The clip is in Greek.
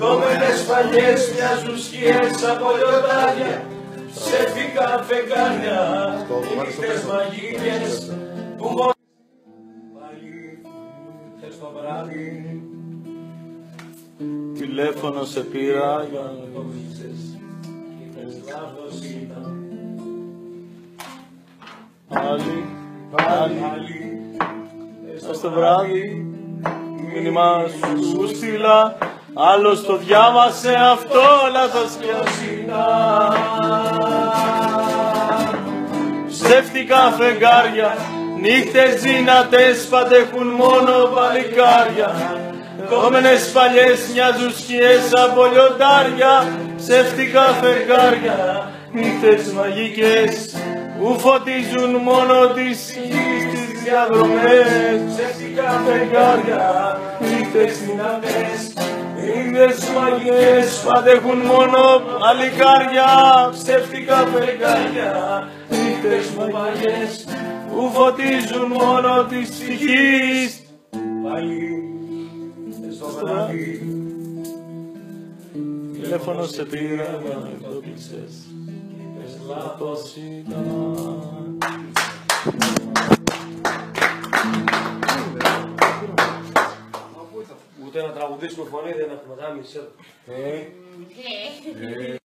κόμενες παλιές μοιάζουν σκιές από λιοντάρια, ψεύτικα φεγγάρια, νύχτες μαγικές που μόνο πάλι θες το βράδυ. Τηλέφωνο σε πήρα για να το βρίζες, είπες λάθος ήταν. Πάλι στο βράδυ μήνυμα σου στείλα, άλλος το διάβασε αυτό λάθος κι ασύνα. Ψεύτικα φεγγάρια, νύχτες δυνατές παντέχουν μόνο παλικάρια, κόμενες παλιές μοιάζουν σκιές από λιοντάρια, ψεύτικα φεγγάρια, νύχτες μαγικές που φωτίζουν μόνο τις στις διαδρομές. Ψεύτικα φεγγάρια, νύχτες δυνατές, νύχτες μαγικές που αντέχουν μόνο παλικάρια, ψεύτικα φεγγάρια, νύχτες μαγικές που φωτίζουν μόνο τις ψυχής. Πάλι στο βράδυ τηλέφωνο σε πήρα για να το κλείσες, είπες λάθος ήταν. Ούτε να τραγουδήσουμε φωνή δεν έχουμε, θα μισό.